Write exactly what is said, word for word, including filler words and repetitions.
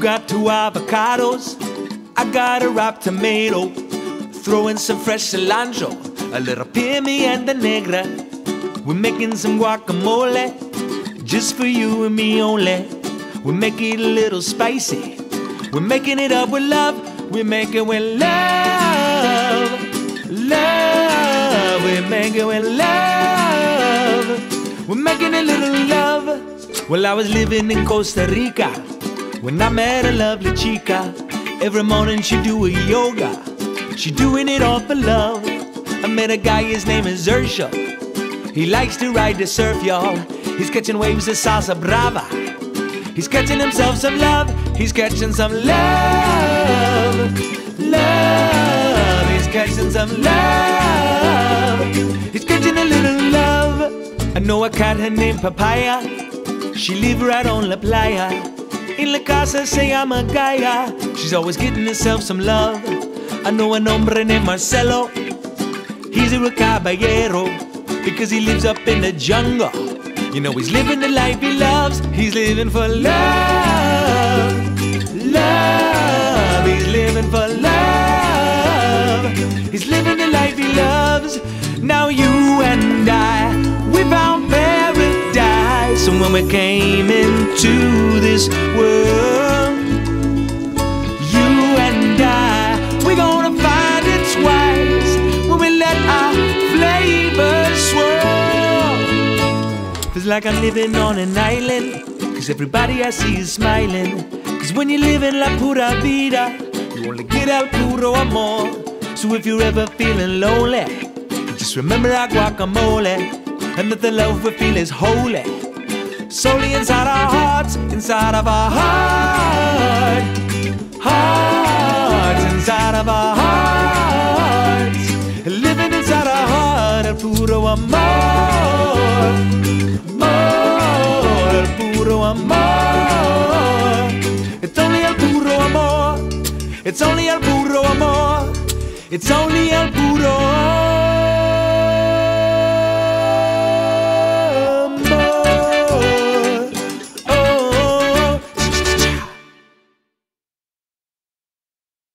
got two avocados, I got a ripe tomato. Throw in some fresh cilantro, a little pimienta negra. We're making some guacamole, just for you and me only. We make it a little spicy, we're making it up with love. We make it with love, love. We make it with love, we're making a little love. Well, I was living in Costa Rica when I met a lovely chica. Every morning she do a yoga, she doing it all for love. I met a guy, his name is Ursha. He likes to ride the surf, y'all. He's catching waves of salsa brava. He's catching himself some love. He's catching some love, love. He's catching some love. He's catching a little love. I know a cat, her name Papaya. She live right on La Playa. In La Casa se llama Gaia. She's always getting herself some love. I know an hombre named Marcelo. He's a real caballero, because he lives up in the jungle. You know he's living the life he loves. He's living for love, love. He's living for love. He's living the life he loves. Now you and I, we found paradise. And when we came into this world, you and I, we're gonna find it twice when we let our flavors swirl. Feels like I'm living on an island, cause everybody I see is smiling. Cause when you live in la pura vida, you only get el puro amor. So if you're ever feeling lonely, just remember our guacamole, and that the love we feel is holy. Solely inside our hearts, inside of our heart, hearts, inside of our hearts, living inside our heart, el puro amor, amor, el puro amor. It's only el puro amor, it's only el puro amor, it's only el puro